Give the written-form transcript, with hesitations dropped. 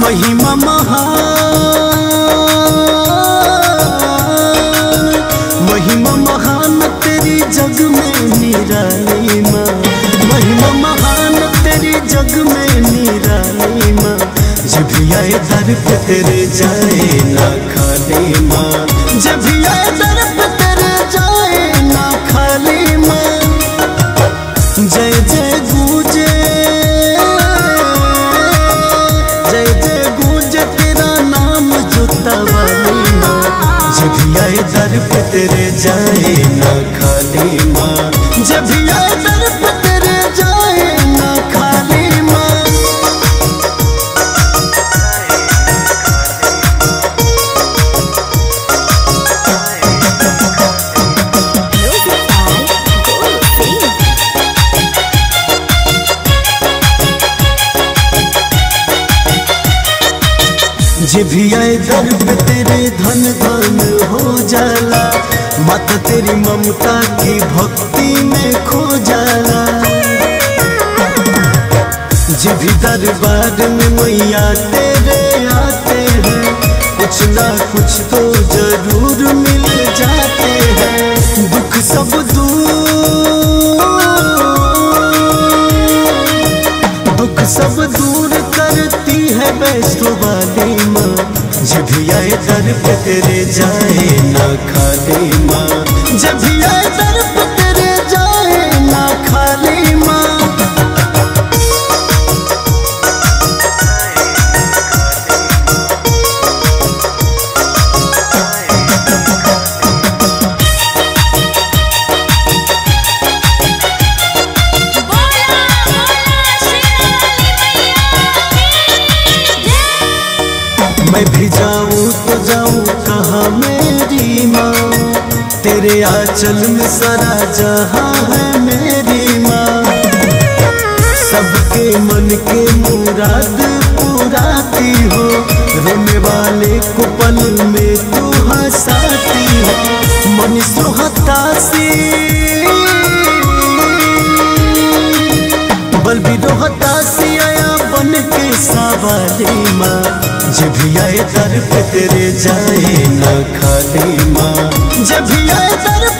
महिमा महान, महिमा महान तेरी जग में निराली माँ। महिमा महान तेरी जग में निराली माँ। जब भी आए दर पे तेरे जाए ना खाली माँ। जब भी आए दर पे तेरे जाए ना खाली माँ। जय जय गूंजे, जय जय गूंजे तेरा नाम जोता वाली माँ। जब भी आए दर पे तेरे जाए ना खाली माँ। जब भी आए दर पे तेरे जाए ना खाली माँ। जे भी आए दर पे तेरे धन धन हो जाला। माता तेरी ममता की भक्ति में खो जाला। जे भी दरबार में मैया तेरे आते हैं, कुछ ना कुछ तो जरूर मिल जाते हैं। दुख सब दूर, दुख सब दूर करती है वैष्णो वाली माँ। जब भी आए दर पे तेरे जाए ना खाली माँ। जब भी आए दर पे तेरे जाए ना खाली माँ। मैं भी जाऊँ तो जाऊँ कहाँ मेरी माँ। तेरे आंचल में सारा जहाँ है मेरी माँ। सबके मन के मुराद पुराती हो। रोने वाले को पल में तू हंसाती हो। मन सोहतासी बल भी रोहतासी आया बन के सवाली माँ। जब भी आए दर पे तेरे जाए ना खाली माँ। जब भी आए दर